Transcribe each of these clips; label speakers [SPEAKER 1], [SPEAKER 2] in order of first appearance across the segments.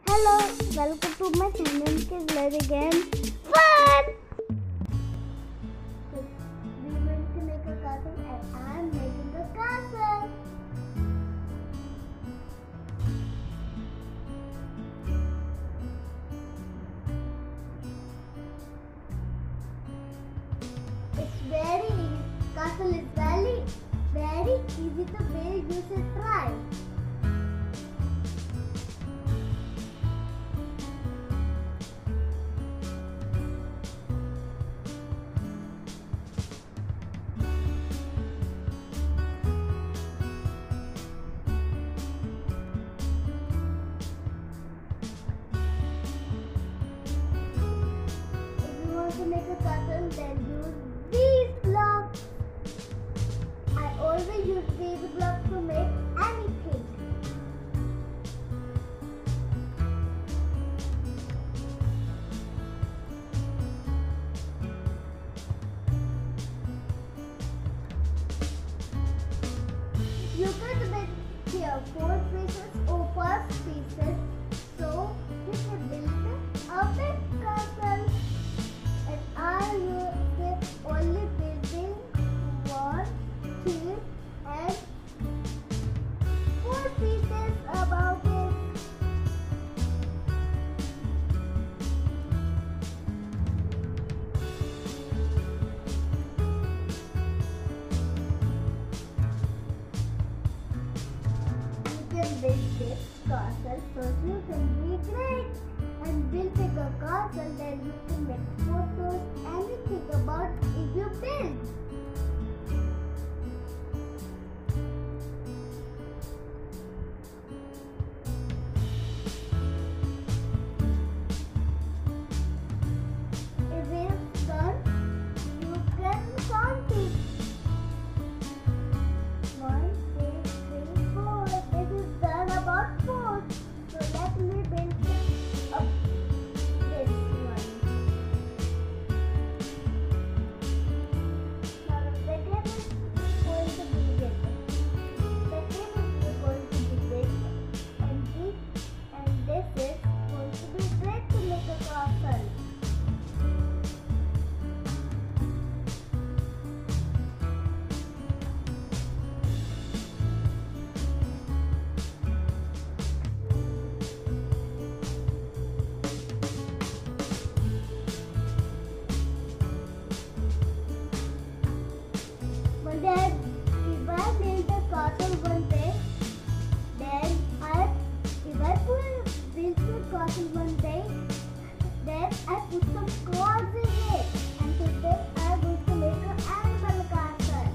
[SPEAKER 1] Hello, welcome to my channel. Kids Let's again. Fun! So, we went to make a castle and I'm making a castle. It's very easy. Castle is very easy to build. You should try. To make a castle, then use these blocks. I always use these blocks to make anything. You can make here 4 pieces or 5 pieces, so you can build a big castle. And I use only building 1, 2, and 4 pieces about it. You can build this castle so you can be great. And build a castle, then you can make photos, anything about if you build. If it's done, you can count it. 1, 2, 3, 4. This is done about 4. So let me build up this one. Now the second is going to be this. Second is going to be this. And this is going to be great to make a castle. But then, if I build a castle one day, then if I build a castle one day, then I put some cards in it. And today I am going to make an animal castle.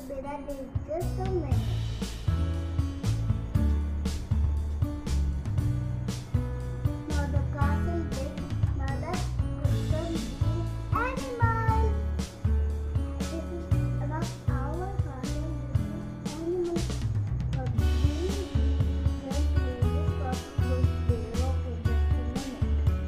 [SPEAKER 1] to be ready in just a minute. Now the castle big. Now let's put some new animals. This is enough our castle. Animals. But we just leave this castle to be okay just a minute.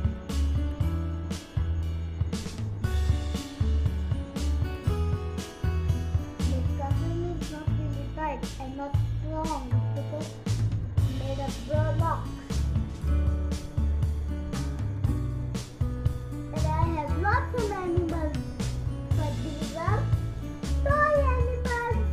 [SPEAKER 1] This castle is not really tight and not strong because it's made of blocks. And I have lots of animals, but these are toy animals.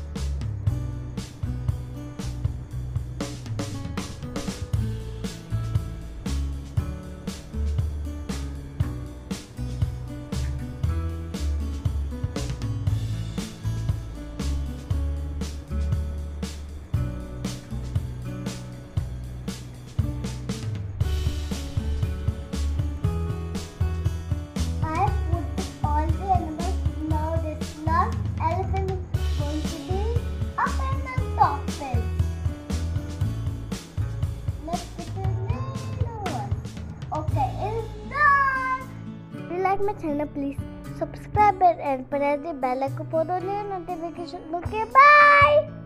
[SPEAKER 1] I put all the animals. Now this last elephant is going to be up in the top phase. Let's put the little one. Okay, it's done. If you like my channel, please subscribe it and press the bell icon for the new notification. Okay, bye.